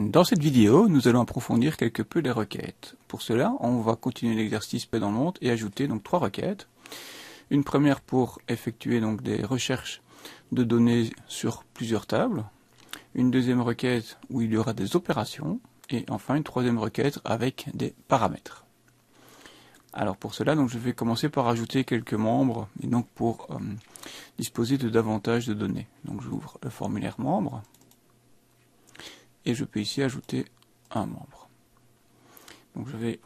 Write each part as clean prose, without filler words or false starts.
Dans cette vidéo, nous allons approfondir quelque peu les requêtes. Pour cela, on va continuer l'exercice P dans le monde et ajouter donc 3 requêtes. Une première pour effectuer donc des recherches de données sur plusieurs tables. Une deuxième requête où il y aura des opérations. Et enfin une troisième requête avec des paramètres. Alors pour cela, donc, je vais commencer par ajouter quelques membres et donc pour disposer de davantage de données. Donc j'ouvre le formulaire membre. Et je peux ici ajouter un membre. Donc je vais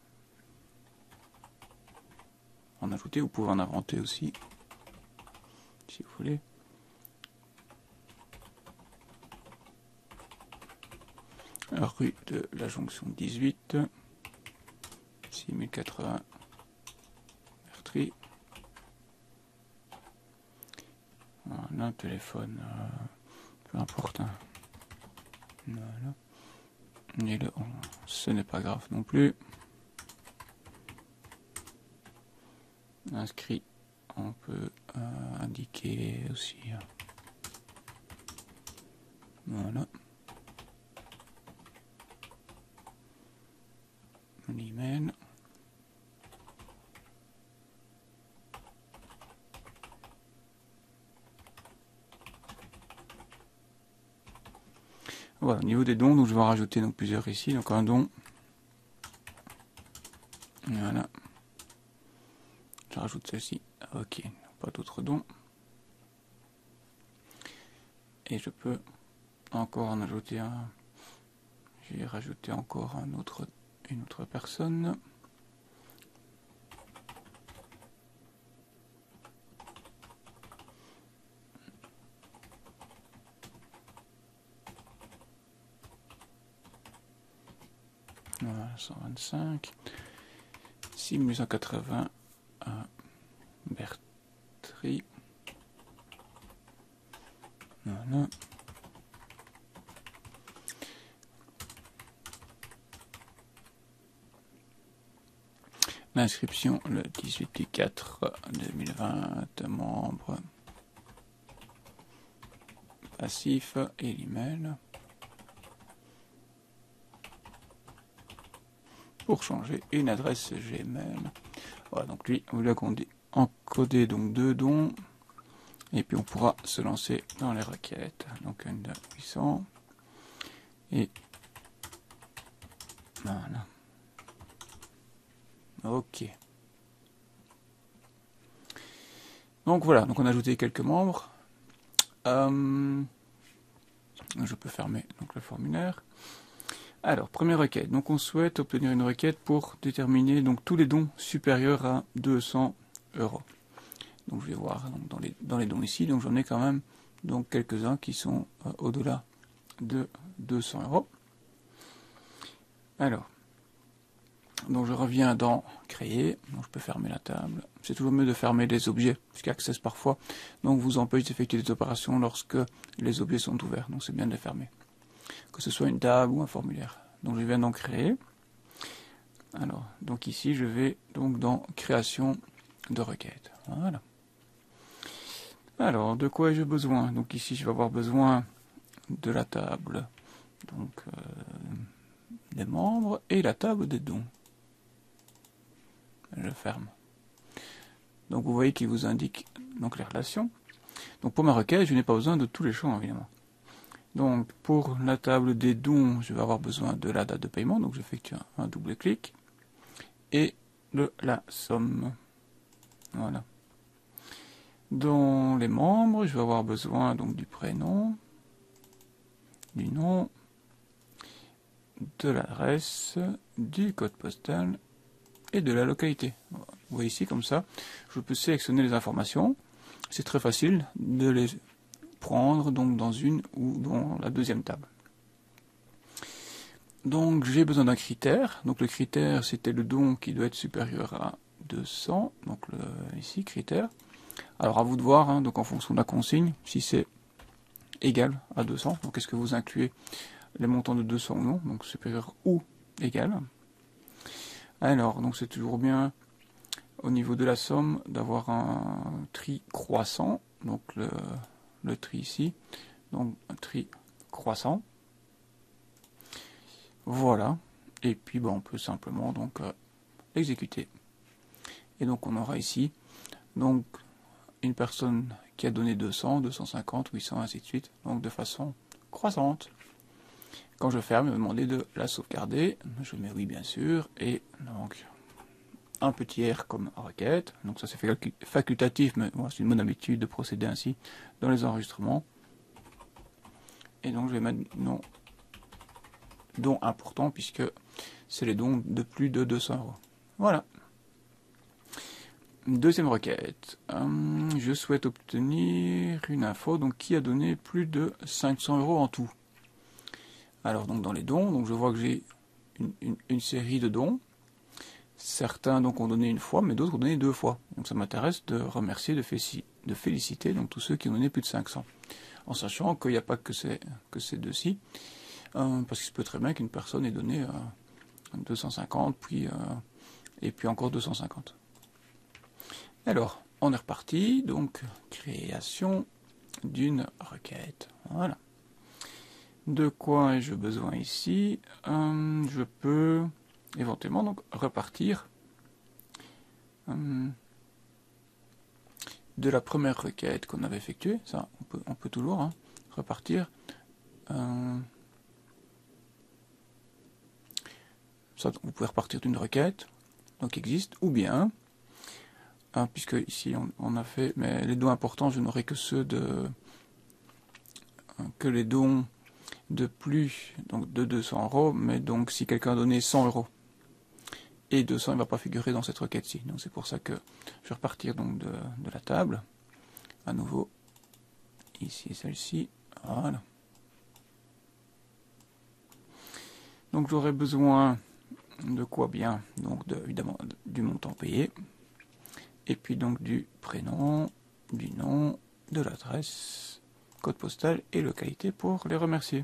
en ajouter, vous pouvez en inventer aussi, si vous voulez. Rue de la Jonction 18, 6080 Mertry. Voilà, un téléphone, peu importe. Hein. Voilà. Et ce n'est pas grave non plus. Inscrit, on peut indiquer aussi. Voilà. L'email. Voilà, au niveau des dons, donc je vais en rajouter donc plusieurs ici. Donc un don. Voilà. Je rajoute celle-ci. Ok, pas d'autres dons. Et je peux encore en ajouter un. Je vais rajouter encore une autre personne. Voilà, 125. 6880 Bertry. Voilà. L'inscription le 18/4/2020, membre passif et l'email. Pour changer une adresse Gmail. Voilà, donc lui, vous l'avez encodé donc 2 dons. Et puis on pourra se lancer dans les requêtes. Donc une de 800. Et voilà. Ok. Donc voilà, donc on a ajouté quelques membres. Je peux fermer donc le formulaire. Alors, première requête. Donc on souhaite obtenir une requête pour déterminer donc tous les dons supérieurs à 200 €. Donc je vais voir donc, dans les dons ici. Donc j'en ai quand même donc quelques-uns qui sont au-delà de 200 €. Alors, donc je reviens dans créer. Donc je peux fermer la table. C'est toujours mieux de fermer les objets, puisqu'Access parfois donc vous empêche d'effectuer des opérations lorsque les objets sont ouverts. Donc c'est bien de les fermer. Que ce soit une table ou un formulaire. Donc je viens d'en créer. Alors, donc ici je vais donc dans création de requête. Voilà. Alors, de quoi ai-je besoin? Donc ici je vais avoir besoin de la table donc des membres et la table des dons. Je ferme. Donc vous voyez qu'il vous indique donc les relations. Donc pour ma requête, je n'ai pas besoin de tous les champs évidemment. Donc pour la table des dons, je vais avoir besoin de la date de paiement, donc j'effectue un double clic, et de la somme. Voilà. Dans les membres, je vais avoir besoin donc du prénom, du nom, de l'adresse, du code postal et de la localité. Vous voyez ici comme ça, je peux sélectionner les informations. C'est très facile de les prendre donc dans une ou dans la deuxième table. Donc j'ai besoin d'un critère. Donc le critère c'était le don qui doit être supérieur à 200. Donc ici critère. Alors à vous de voir, hein, donc en fonction de la consigne, si c'est égal à 200. Donc est-ce que vous incluez les montants de 200 ou non, donc supérieur ou égal. Alors donc c'est toujours bien au niveau de la somme d'avoir un tri croissant. Donc le tri ici, donc un tri croissant. Voilà. Et puis on peut simplement donc exécuter. Et donc on aura ici donc une personne qui a donné 200, 250, 800, ainsi de suite, donc de façon croissante. Quand je ferme, il va me demander de la sauvegarder. Je mets oui bien sûr, et donc un petit R comme requête. Donc ça c'est facultatif, mais c'est une bonne habitude de procéder ainsi dans les enregistrements. Et donc je vais mettre non don important puisque c'est les dons de plus de 200 euros. Voilà. Deuxième requête. Je souhaite obtenir une info donc qui a donné plus de 500 euros en tout. Alors donc dans les dons, donc je vois que j'ai une série de dons. Certains donc ont donné une fois, mais d'autres ont donné 2 fois. Donc ça m'intéresse de remercier, de féliciter donc tous ceux qui ont donné plus de 500. En sachant qu'il n'y a pas que ces deux-ci, parce qu'il se peut très bien qu'une personne ait donné 250, et puis encore 250. Alors, on est reparti, donc création d'une requête. Voilà. De quoi ai-je besoin ici? Je peux éventuellement donc repartir de la première requête qu'on avait effectuée. Ça, on peut toujours repartir. Ça, vous pouvez repartir d'une requête donc qui existe, ou bien puisque ici on a fait, mais les dons importants, je n'aurai que ceux que les dons de plus donc de 200 euros, mais donc si quelqu'un a donné 100 euros et 200, il ne va pas figurer dans cette requête-ci. Donc c'est pour ça que je vais repartir donc de la table, à nouveau, ici celle-ci, voilà. Donc j'aurai besoin de quoi bien, donc évidemment du montant payé, et puis donc du prénom, du nom, de l'adresse, code postal et localité pour les remercier.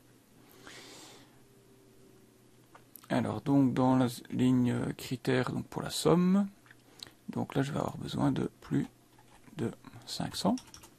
Alors donc dans la ligne critères donc pour la somme, donc là je vais avoir besoin de plus de 500.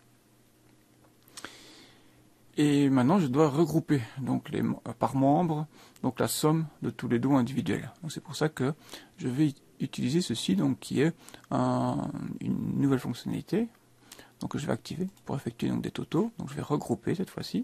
Et maintenant je dois regrouper donc par membre donc la somme de tous les dons individuels. Donc c'est pour ça que je vais utiliser ceci donc qui est une nouvelle fonctionnalité donc que je vais activer pour effectuer donc des totaux. Donc je vais regrouper cette fois-ci.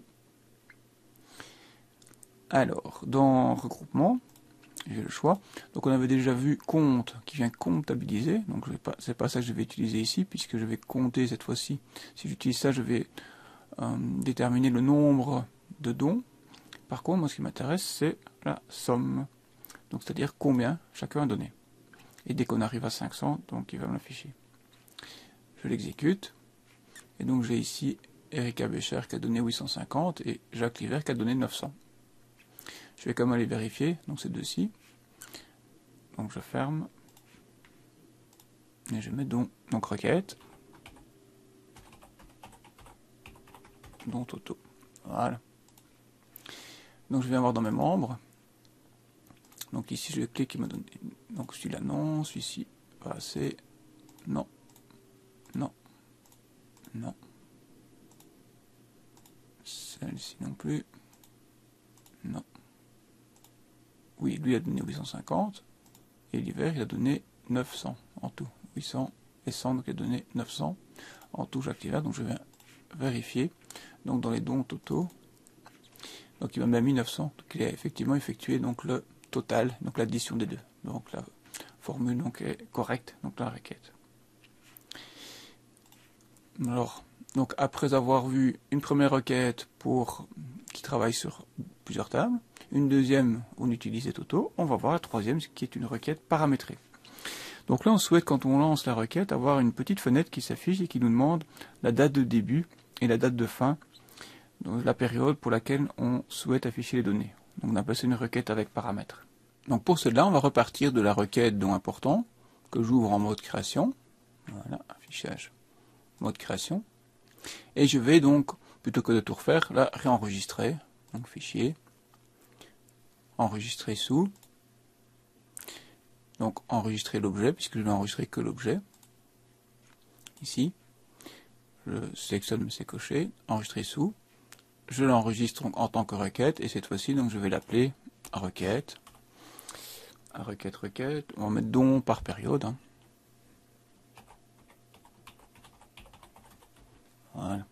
Alors dans regroupement, j'ai le choix. Donc on avait déjà vu compte qui vient comptabiliser. Donc c'est pas ça que je vais utiliser ici puisque je vais compter cette fois-ci. Si j'utilise ça, je vais déterminer le nombre de dons. Par contre, moi ce qui m'intéresse c'est la somme. Donc c'est-à-dire combien chacun a donné. Et dès qu'on arrive à 500, donc il va me l'afficher. Je l'exécute. Et donc j'ai ici Erika Bécher qui a donné 850 et Jacques Liver qui a donné 900. Je vais quand même aller vérifier, donc ces deux-ci. Donc je ferme. Et je mets donc requête. Donc auto. Voilà. Donc je viens voir dans mes membres. Donc ici je clique, il me donne. Donc celui-là non, celui-ci pas assez. Non. Non. Non. Celle-ci non plus. Non. Oui, lui a donné 850. Et l'hiver il a donné 900 en tout. 800 et 100, donc il a donné 900 en tout Jacques Liver. Donc je vais vérifier. Donc dans les dons totaux. Donc il m'a mis 900. Donc il a effectivement effectué donc le total, donc l'addition des deux. Donc la formule donc est correcte, donc la requête. Alors, donc après avoir vu une première requête qui travaille sur plusieurs tables, une deuxième où on utilise les totaux, on va voir la troisième qui est une requête paramétrée. Donc là on souhaite quand on lance la requête avoir une petite fenêtre qui s'affiche et qui nous demande la date de début et la date de fin, donc la période pour laquelle on souhaite afficher les données. Donc on appelle ça une requête avec paramètres. Donc pour cela on va repartir de la requête dont important que j'ouvre en mode création. Voilà, affichage. Mode création, et je vais donc, plutôt que de tout refaire, là, réenregistrer, donc fichier, enregistrer sous, donc enregistrer l'objet, puisque je vais enregistrer que l'objet, ici, je sélectionne, mais c'est coché, enregistrer sous, je l'enregistre en tant que requête, et cette fois-ci, donc je vais l'appeler requête, requête, on va mettre don par période. Hein. Voilà.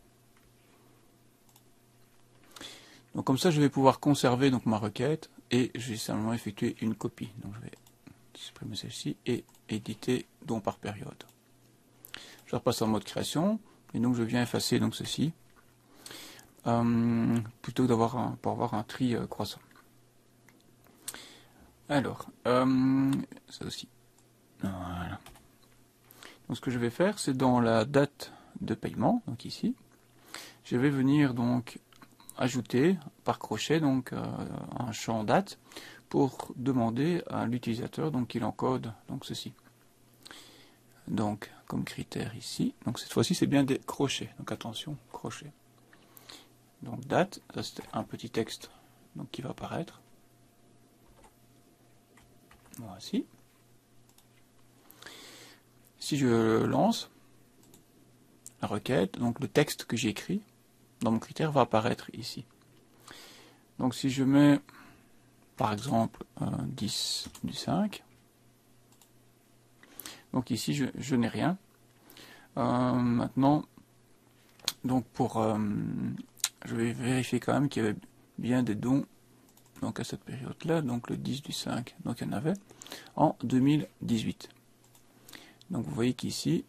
Donc comme ça, je vais pouvoir conserver donc ma requête et je vais simplement effectuer une copie. Donc je vais supprimer celle-ci et éditer don par période. Je repasse en mode création et donc je viens effacer donc ceci plutôt d'avoir pour avoir un tri croissant. Alors ça aussi. Voilà. Donc ce que je vais faire, c'est dans la date de paiement, donc ici, je vais venir donc ajouter par crochet donc un champ date pour demander à l'utilisateur donc qu'il encode donc ceci. Donc comme critère ici, donc cette fois-ci c'est bien des crochets, donc attention, crochet. Donc date, ça c'est un petit texte donc qui va apparaître. Voici. Si je lance la requête, donc le texte que j'ai écrit dans mon critère va apparaître ici. Donc si je mets par exemple 10 du 5, donc ici je n'ai rien. Maintenant, donc je vais vérifier quand même qu'il y avait bien des dons donc à cette période-là, donc le 10 du 5, donc il y en avait en 2018. Donc vous voyez qu'ici,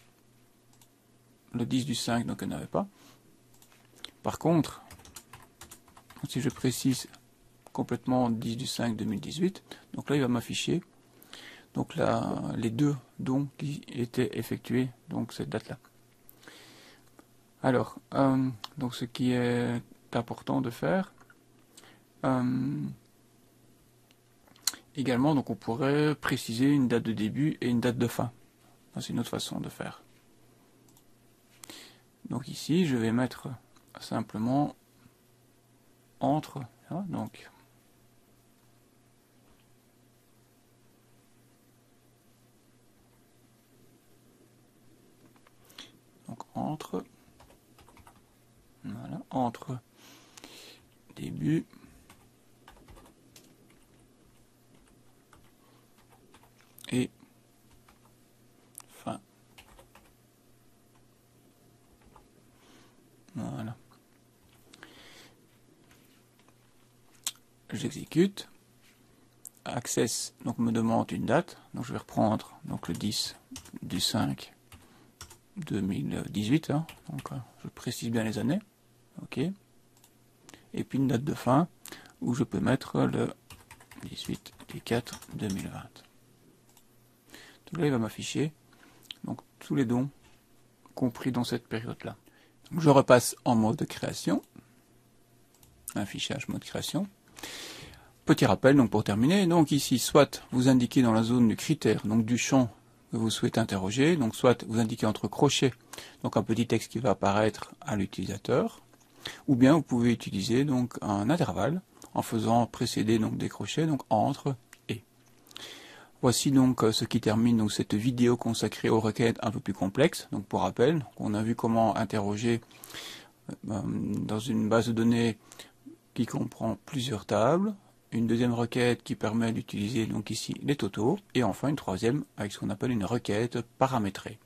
le 10 du 5, donc il n'y en avait pas. Par contre, si je précise complètement 10 du 5 2018, donc là il va m'afficher donc là, les deux dons qui étaient effectués donc cette date-là. Alors, donc ce qui est important de faire, également, donc on pourrait préciser une date de début et une date de fin. C'est une autre façon de faire. Donc ici, je vais mettre simplement entre, donc entre, voilà, entre début et fin. Voilà. J'exécute. Access donc me demande une date. Donc je vais reprendre donc le 10 du 5 2018. Hein. Donc je précise bien les années. OK. Et puis une date de fin où je peux mettre le 18 du 4 2020. Donc là il va m'afficher donc tous les dons compris dans cette période-là. Je repasse en mode création. Affichage mode création. Petit rappel donc pour terminer, donc ici soit vous indiquez dans la zone du critère, donc du champ que vous souhaitez interroger, donc soit vous indiquez entre crochets, donc un petit texte qui va apparaître à l'utilisateur, ou bien vous pouvez utiliser donc un intervalle en faisant précéder donc des crochets, donc entre et. Voici donc ce qui termine donc cette vidéo consacrée aux requêtes un peu plus complexes. Donc pour rappel, on a vu comment interroger dans une base de données qui comprend plusieurs tables, une deuxième requête qui permet d'utiliser donc ici les totaux, et enfin une troisième avec ce qu'on appelle une requête paramétrée.